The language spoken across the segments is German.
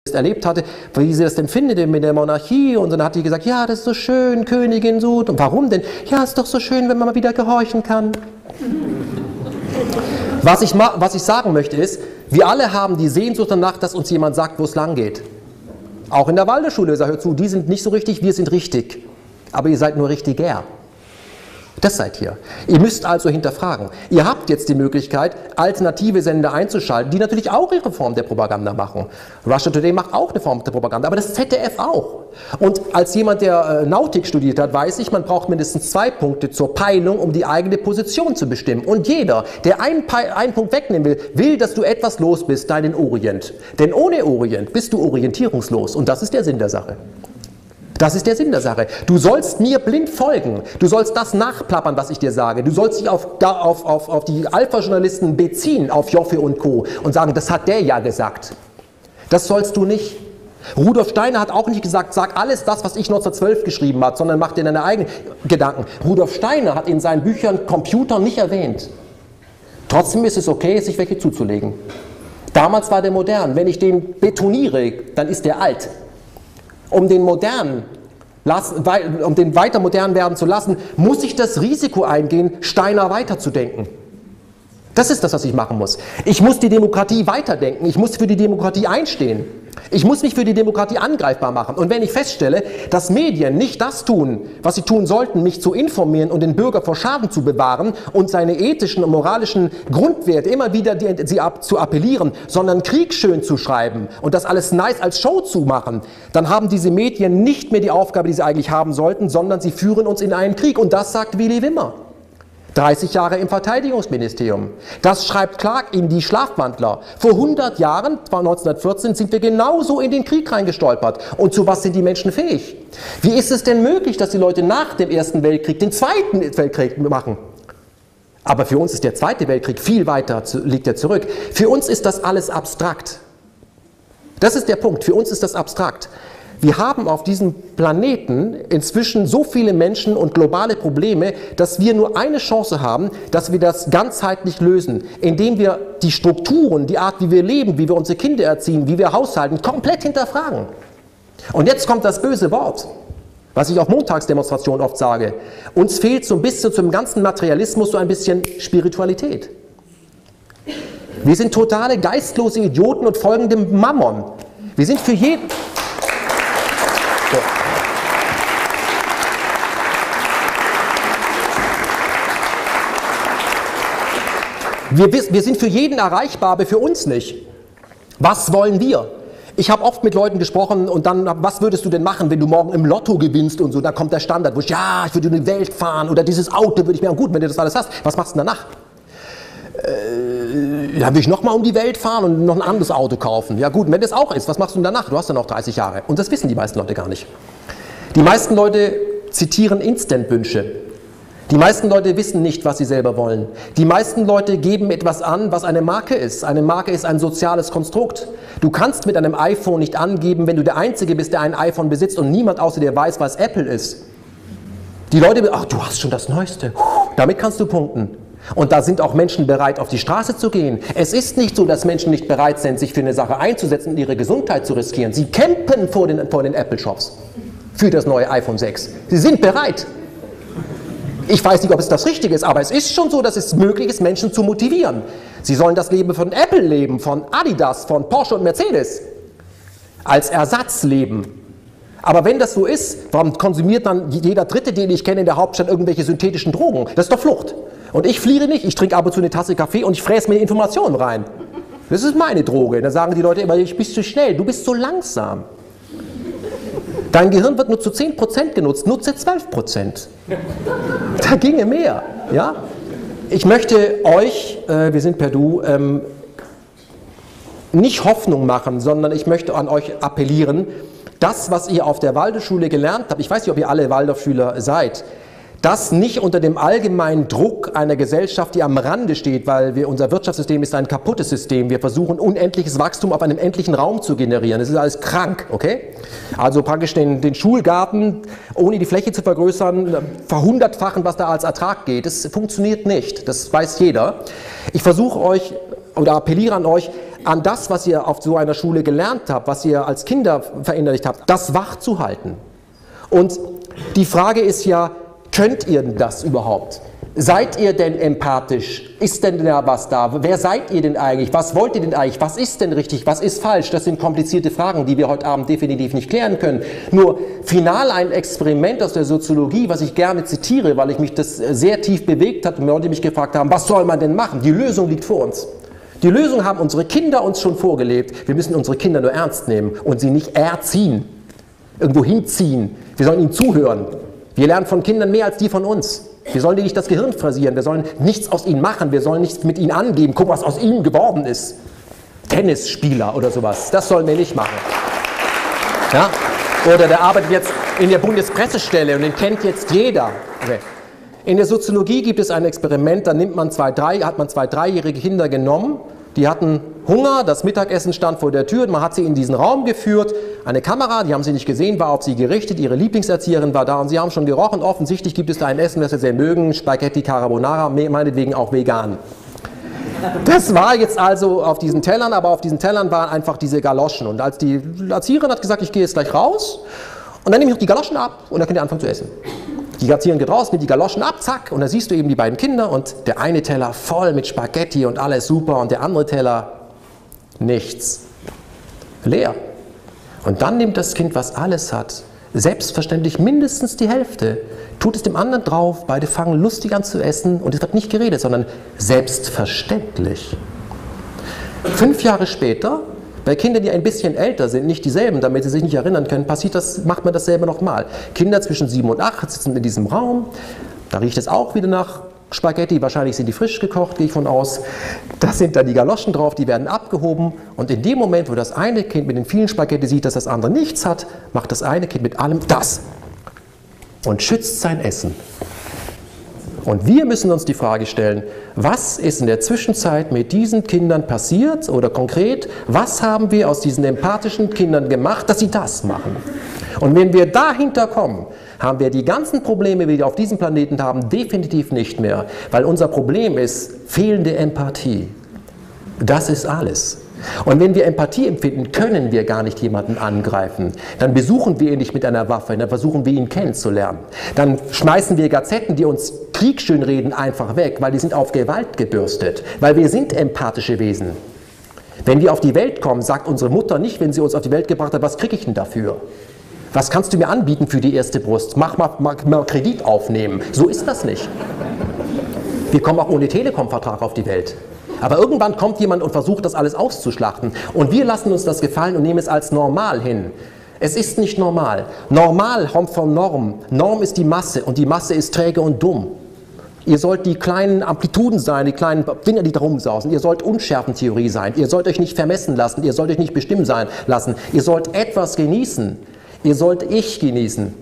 erlebt hatte, wie sie das denn findet mit der Monarchie, und dann hat die gesagt, ja, das ist so schön, Königin so, und warum denn? Ja, ist doch so schön, wenn man mal wieder gehorchen kann. Was ich sagen möchte ist, wir alle haben die Sehnsucht danach, dass uns jemand sagt, wo es lang geht. Auch in der Waldorfschule, hört zu, die sind nicht so richtig, wir sind richtig. Aber ihr seid nur richtiger. Das seid ihr. Ihr müsst also hinterfragen. Ihr habt jetzt die Möglichkeit, alternative Sender einzuschalten, die natürlich auch ihre Form der Propaganda machen. Russia Today macht auch eine Form der Propaganda, aber das ZDF auch. Und als jemand, der Nautik studiert hat, weiß ich, man braucht mindestens 2 Punkte zur Peilung, um die eigene Position zu bestimmen. Und jeder, der einen Punkt wegnehmen will, dass du etwas los bist, deinen Orient. Denn ohne Orient bist du orientierungslos. Und das ist der Sinn der Sache. Das ist der Sinn der Sache. Du sollst mir blind folgen. Du sollst das nachplappern, was ich dir sage. Du sollst dich auf die Alpha-Journalisten beziehen, auf Joffe und Co. und sagen, das hat der ja gesagt. Das sollst du nicht. Rudolf Steiner hat auch nicht gesagt, sag alles das, was ich 1912 geschrieben habe, sondern mach dir deine eigenen Gedanken. Rudolf Steiner hat in seinen Büchern Computer nicht erwähnt. Trotzdem ist es okay, sich welche zuzulegen. Damals war der modern. Wenn ich den betoniere, dann ist der alt. Um den weiter modern werden zu lassen, muss ich das Risiko eingehen, Steiner weiterzudenken. Das ist das, was ich machen muss. Ich muss die Demokratie weiterdenken. Ich muss für die Demokratie einstehen. Ich muss mich für die Demokratie angreifbar machen. Und wenn ich feststelle, dass Medien nicht das tun, was sie tun sollten, mich zu informieren und den Bürger vor Schaden zu bewahren und seine ethischen und moralischen Grundwerte immer wieder zu appellieren, sondern Krieg schön zu schreiben und das alles nice als Show zu machen, dann haben diese Medien nicht mehr die Aufgabe, die sie eigentlich haben sollten, sondern sie führen uns in einen Krieg. Und das sagt Willy Wimmer. 30 Jahre im Verteidigungsministerium. Das schreibt Clark in Die Schlafwandler. Vor 100 Jahren, 1914, sind wir genauso in den Krieg reingestolpert. Und zu was sind die Menschen fähig? Wie ist es denn möglich, dass die Leute nach dem Ersten Weltkrieg den Zweiten Weltkrieg machen? Aber für uns ist der Zweite Weltkrieg viel weiter, liegt er zurück. Für uns ist das alles abstrakt. Das ist der Punkt. Für uns ist das abstrakt. Wir haben auf diesem Planeten inzwischen so viele Menschen und globale Probleme, dass wir nur eine Chance haben, dass wir das ganzheitlich lösen, indem wir die Strukturen, die Art, wie wir leben, wie wir unsere Kinder erziehen, wie wir haushalten, komplett hinterfragen. Und jetzt kommt das böse Wort, was ich auf Montagsdemonstrationen oft sage. Uns fehlt so ein bisschen zum ganzen Materialismus so ein bisschen Spiritualität. Wir sind totale geistlose Idioten und folgen dem Mammon. Wir sind für jeden... Wir sind für jeden erreichbar, aber für uns nicht. Was wollen wir? Ich habe oft mit Leuten gesprochen und dann, was würdest du denn machen, wenn du morgen im Lotto gewinnst und so, dann kommt der Standard, wo ich würde in die Welt fahren oder dieses Auto würde ich mir, gut, wenn du das alles hast, was machst du denn danach? Dann will ich nochmal um die Welt fahren und noch ein anderes Auto kaufen. Ja gut, wenn das auch ist, was machst du denn danach? Du hast ja noch 30 Jahre. Und das wissen die meisten Leute gar nicht. Die meisten Leute zitieren Instant-Wünsche. Die meisten Leute wissen nicht, was sie selber wollen. Die meisten Leute geben etwas an, was eine Marke ist. Eine Marke ist ein soziales Konstrukt. Du kannst mit einem iPhone nicht angeben, wenn du der Einzige bist, der ein iPhone besitzt und niemand außer dir weiß, was Apple ist. Die Leute, ach, du hast schon das Neueste. Damit kannst du punkten. Und da sind auch Menschen bereit, auf die Straße zu gehen. Es ist nicht so, dass Menschen nicht bereit sind, sich für eine Sache einzusetzen und ihre Gesundheit zu riskieren. Sie campen vor den Apple-Shops für das neue iPhone 6. Sie sind bereit. Ich weiß nicht, ob es das Richtige ist, aber es ist schon so, dass es möglich ist, Menschen zu motivieren. Sie sollen das Leben von Apple leben, von Adidas, von Porsche und Mercedes. Als Ersatz leben. Aber wenn das so ist, warum konsumiert dann jeder Dritte, den ich kenne in der Hauptstadt, irgendwelche synthetischen Drogen? Das ist doch Flucht. Und ich fliehe nicht, ich trinke ab und zu eine Tasse Kaffee und ich fräse mir Informationen rein. Das ist meine Droge. Dann sagen die Leute immer, ich bin zu schnell, du bist so langsam. Dein Gehirn wird nur zu 10% genutzt, nutze 12%. Da ginge mehr. Ja? Ich möchte euch, wir sind per Du, nicht Hoffnung machen, sondern ich möchte an euch appellieren, das, was ihr auf der Waldorfschule gelernt habt, ich weiß nicht, ob ihr alle Waldorfschüler seid, das nicht unter dem allgemeinen Druck einer Gesellschaft, die am Rande steht, weil unser Wirtschaftssystem ist ein kaputtes System. Wir versuchen, unendliches Wachstum auf einem endlichen Raum zu generieren. Das ist alles krank, okay? Also praktisch den Schulgarten, ohne die Fläche zu vergrößern, verhundertfachen, was da als Ertrag geht. Das funktioniert nicht, das weiß jeder. Ich versuche euch oder appelliere an euch, an das, was ihr auf so einer Schule gelernt habt, was ihr als Kinder verinnerlicht habt, das wach zu halten. Und die Frage ist ja, könnt ihr das überhaupt? Seid ihr denn empathisch? Ist denn da was da? Wer seid ihr denn eigentlich? Was wollt ihr denn eigentlich? Was ist denn richtig? Was ist falsch? Das sind komplizierte Fragen, die wir heute Abend definitiv nicht klären können. Nur final ein Experiment aus der Soziologie, was ich gerne zitiere, weil ich mich das sehr tief bewegt hat und Leute mich gefragt haben, was soll man denn machen? Die Lösung liegt vor uns. Die Lösung haben unsere Kinder uns schon vorgelebt. Wir müssen unsere Kinder nur ernst nehmen und sie nicht erziehen, irgendwo hinziehen. Wir sollen ihnen zuhören. Wir lernen von Kindern mehr als die von uns. Wir sollen ihnen nicht das Gehirn frasieren, wir sollen nichts aus ihnen machen, wir sollen nichts mit ihnen angeben, guck, was aus ihnen geworden ist. Tennisspieler oder sowas, das sollen wir nicht machen. Ja? Oder der arbeitet jetzt in der Bundespressestelle und den kennt jetzt jeder. Okay. In der Soziologie gibt es ein Experiment, da hat man zwei dreijährige Kinder genommen, die hatten Hunger, das Mittagessen stand vor der Tür und man hat sie in diesen Raum geführt. Eine Kamera, die haben sie nicht gesehen, war auf sie gerichtet, ihre Lieblingserzieherin war da und sie haben schon gerochen, offensichtlich gibt es da ein Essen, das sie sehr mögen, Spaghetti Carbonara, meinetwegen auch vegan. Das war jetzt also auf diesen Tellern, aber auf diesen Tellern waren einfach diese Galoschen und als die Erzieherin hat gesagt, ich gehe jetzt gleich raus und dann nehme ich noch die Galoschen ab und dann könnt ihr anfangen zu essen. Die Erzieherin geht raus, nimmt die Galoschen ab, zack, und da siehst du eben die beiden Kinder und der eine Teller voll mit Spaghetti und alles super und der andere Teller nichts. Leer. Und dann nimmt das Kind, was alles hat, selbstverständlich mindestens die Hälfte, tut es dem anderen drauf, beide fangen lustig an zu essen und es wird nicht geredet, sondern selbstverständlich. 5 Jahre später, bei Kindern, die ein bisschen älter sind, nicht dieselben, damit sie sich nicht erinnern können, macht man dasselbe nochmal. Kinder zwischen 7 und 8 sitzen in diesem Raum, da riecht es auch wieder nach Spaghetti, wahrscheinlich sind die frisch gekocht, gehe ich von aus. Da sind dann die Galoschen drauf, die werden abgehoben und in dem Moment, wo das eine Kind mit den vielen Spaghetti sieht, dass das andere nichts hat, macht das eine Kind mit allem das und schützt sein Essen. Und wir müssen uns die Frage stellen, was ist in der Zwischenzeit mit diesen Kindern passiert oder konkret, was haben wir aus diesen empathischen Kindern gemacht, dass sie das machen? Und wenn wir dahinter kommen, haben wir die ganzen Probleme, die wir auf diesem Planeten haben, definitiv nicht mehr, weil unser Problem ist fehlende Empathie. Das ist alles. Und wenn wir Empathie empfinden, können wir gar nicht jemanden angreifen. Dann besuchen wir ihn nicht mit einer Waffe, dann versuchen wir ihn kennenzulernen. Dann schmeißen wir Gazetten, die uns Krieg schönreden, einfach weg, weil die sind auf Gewalt gebürstet. Weil wir sind empathische Wesen. Wenn wir auf die Welt kommen, sagt unsere Mutter nicht, wenn sie uns auf die Welt gebracht hat, was kriege ich denn dafür? Was kannst du mir anbieten für die erste Brust? Mach mal Kredit aufnehmen. So ist das nicht. Wir kommen auch ohne Telekom-Vertrag auf die Welt. Aber irgendwann kommt jemand und versucht, das alles auszuschlachten. Und wir lassen uns das gefallen und nehmen es als normal hin. Es ist nicht normal. Normal kommt von Norm. Norm ist die Masse und die Masse ist träge und dumm. Ihr sollt die kleinen Amplituden sein, die kleinen Dinger, die da rumsausen. Ihr sollt Unschärfentheorie sein. Ihr sollt euch nicht vermessen lassen. Ihr sollt euch nicht bestimmen sein lassen. Ihr sollt etwas genießen. Ihr sollt Ich genießen.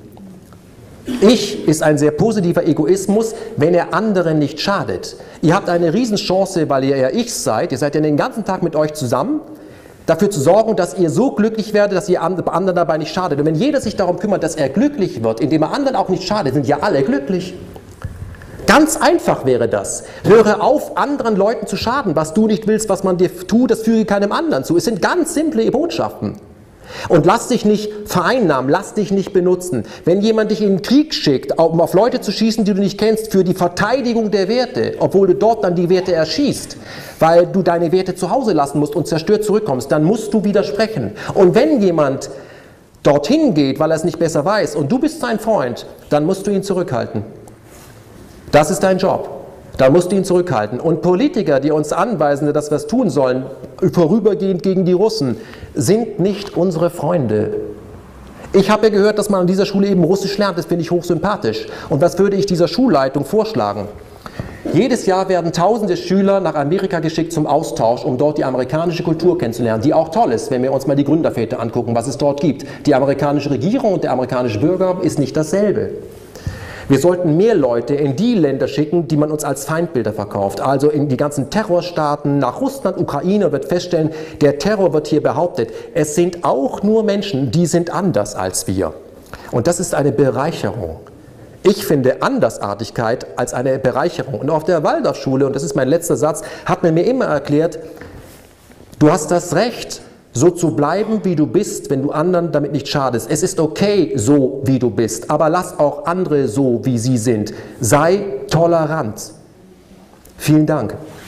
Ich ist ein sehr positiver Egoismus, wenn er anderen nicht schadet. Ihr habt eine Riesenchance, weil ihr ja Ich seid. Ihr seid ja den ganzen Tag mit euch zusammen, dafür zu sorgen, dass ihr so glücklich werdet, dass ihr anderen dabei nicht schadet. Und wenn jeder sich darum kümmert, dass er glücklich wird, indem er anderen auch nicht schadet, sind ja alle glücklich. Ganz einfach wäre das. Höre auf, anderen Leuten zu schaden. Was du nicht willst, was man dir tut, das füge keinem anderen zu. Es sind ganz simple Botschaften. Und lass dich nicht vereinnahmen, lass dich nicht benutzen. Wenn jemand dich in den Krieg schickt, um auf Leute zu schießen, die du nicht kennst, für die Verteidigung der Werte, obwohl du dort dann die Werte erschießt, weil du deine Werte zu Hause lassen musst und zerstört zurückkommst, dann musst du widersprechen. Und wenn jemand dorthin geht, weil er es nicht besser weiß und du bist sein Freund, dann musst du ihn zurückhalten. Das ist dein Job. Da musst du ihn zurückhalten. Und Politiker, die uns anweisen, dass wir es tun sollen, vorübergehend gegen die Russen, sind nicht unsere Freunde. Ich habe ja gehört, dass man an dieser Schule eben Russisch lernt, das finde ich hochsympathisch. Und was würde ich dieser Schulleitung vorschlagen? Jedes Jahr werden tausende Schüler nach Amerika geschickt zum Austausch, um dort die amerikanische Kultur kennenzulernen, die auch toll ist, wenn wir uns mal die Gründerväter angucken, was es dort gibt. Die amerikanische Regierung und der amerikanische Bürger ist nicht dasselbe. Wir sollten mehr Leute in die Länder schicken, die man uns als Feindbilder verkauft. Also in die ganzen Terrorstaaten, nach Russland, Ukraine, wird feststellen, der Terror wird hier behauptet. Es sind auch nur Menschen, die sind anders als wir. Und das ist eine Bereicherung. Ich finde Andersartigkeit als eine Bereicherung. Und auf der Waldorfschule, und das ist mein letzter Satz, hat man mir immer erklärt, Du hast das Recht, so zu bleiben, wie du bist, wenn du anderen damit nicht schadest. Es ist okay, so wie du bist, aber lass auch andere so, wie sie sind. Sei tolerant. Vielen Dank.